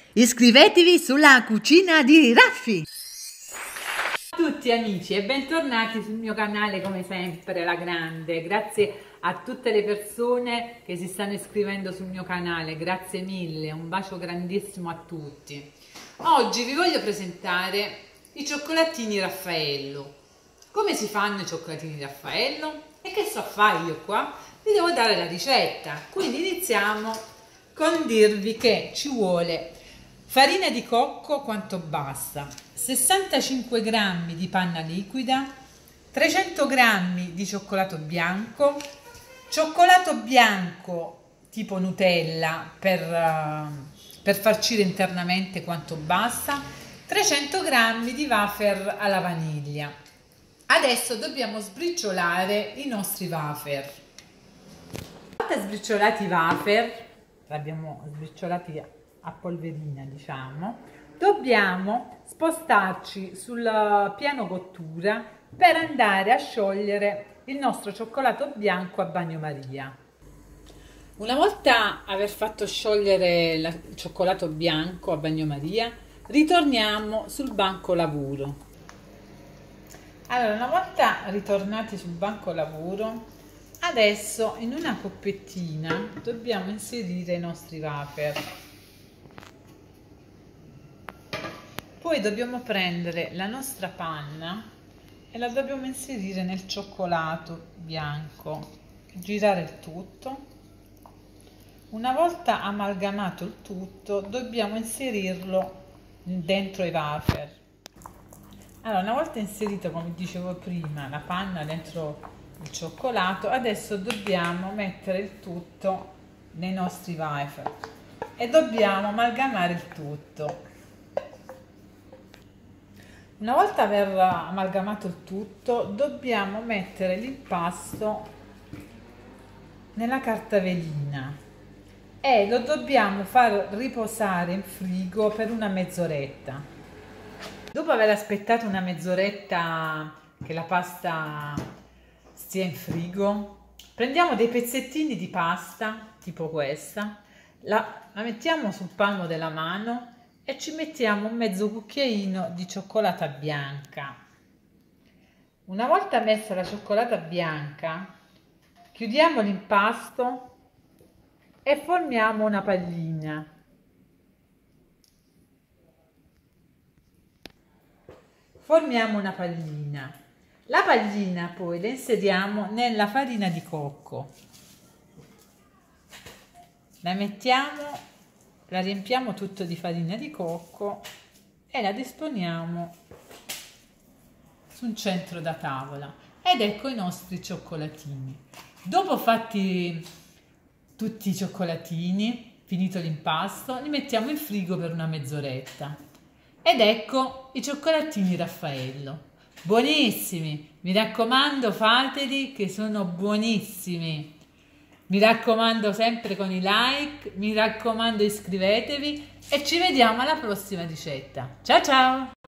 Iscrivetevi sulla cucina di Raffi! Ciao a tutti amici e bentornati sul mio canale come sempre, La Grande. Grazie a tutte le persone che si stanno iscrivendo sul mio canale, grazie mille, un bacio grandissimo a tutti. Oggi vi voglio presentare i cioccolatini Raffaello. Come si fanno i cioccolatini Raffaello? E che so fare io qua? Vi devo dare la ricetta, quindi iniziamo con dirvi che ci vuole farina di cocco quanto basta, 65 g di panna liquida, 300 g di cioccolato bianco tipo Nutella per farcire internamente quanto basta, 300 g di wafer alla vaniglia. Adesso dobbiamo sbriciolare i nostri wafer. Una volta sbriciolati i wafer, li abbiamo sbriciolati a polverina, diciamo, dobbiamo spostarci sul piano cottura per andare a sciogliere il nostro cioccolato bianco a bagnomaria. Una volta aver fatto sciogliere il cioccolato bianco a bagnomaria, ritorniamo sul banco lavoro. Allora, una volta ritornati sul banco lavoro, adesso in una coppettina dobbiamo inserire i nostri wafer. Poi dobbiamo prendere la nostra panna e la dobbiamo inserire nel cioccolato bianco, girare il tutto. Una volta amalgamato il tutto, dobbiamo inserirlo dentro i wafer. Allora, una volta inserito, come dicevo prima, la panna dentro il cioccolato, adesso dobbiamo mettere il tutto nei nostri wafer e dobbiamo amalgamare il tutto. Una volta aver amalgamato il tutto, dobbiamo mettere l'impasto nella carta velina e lo dobbiamo far riposare in frigo per una mezz'oretta. Dopo aver aspettato una mezz'oretta che la pasta stia in frigo, prendiamo dei pezzettini di pasta, tipo questa, la mettiamo sul palmo della mano e ci mettiamo un mezzo cucchiaino di cioccolata bianca. Una volta messa la cioccolata bianca, chiudiamo l'impasto e formiamo una pallina. Formiamo una pallina. La pallina poi la inseriamo nella farina di cocco. La mettiamo, la riempiamo tutto di farina di cocco e la disponiamo sul centro da tavola. Ed ecco i nostri cioccolatini. Dopo fatti tutti i cioccolatini, finito l'impasto, li mettiamo in frigo per una mezz'oretta. Ed ecco i cioccolatini Raffaello, buonissimi, mi raccomando fateli che sono buonissimi, mi raccomando sempre con i like, mi raccomando iscrivetevi e ci vediamo alla prossima ricetta, ciao ciao!